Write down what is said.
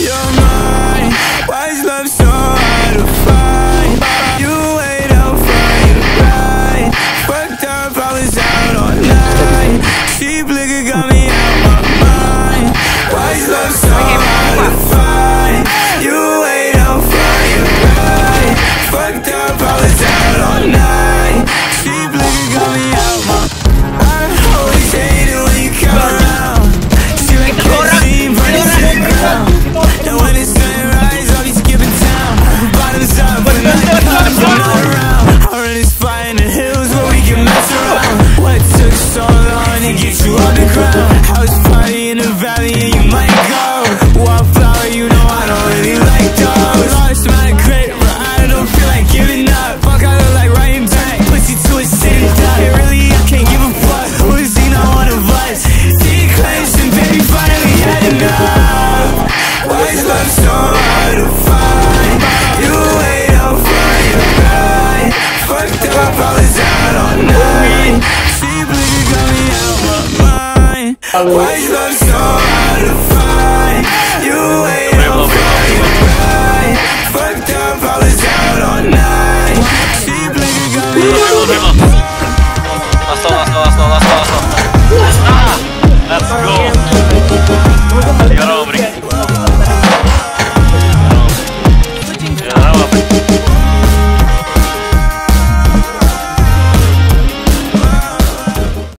You're mine. Why is love so hard to find? You wait out for your ride. Fucked up, I was out all night. Cheap liquor got me out my mind. Why is love so hard to find? You wait out for your ride. Fucked up, I was out all night. Cheap liquor got me out my mind. I always hate it when you come around. See like canteen, burning to the ground. And when it's sunrise, I'll be skipping town. Bottoms up, but nothing comes, I'm not around. I run this fire in the hills where we can mess around. What took so long to get you on the ground? House party in the valley and you might go. Wallflower, you know I don't really like those. Lost my grip, but I don't feel like giving up. Fuck, I look like writing back. Pussy to a city dog. Really, I can't give a fuck. Who's he not one of us? Declaims and baby finally had enough. Why is love so hard to find? You wait out for your ride. Fucked up, I was out all night. Cheap liquor got me out my mind. Why is love so hard to find? You wait out for your ride. Fucked up, I was out all night. Cheap liquor got me out my mind.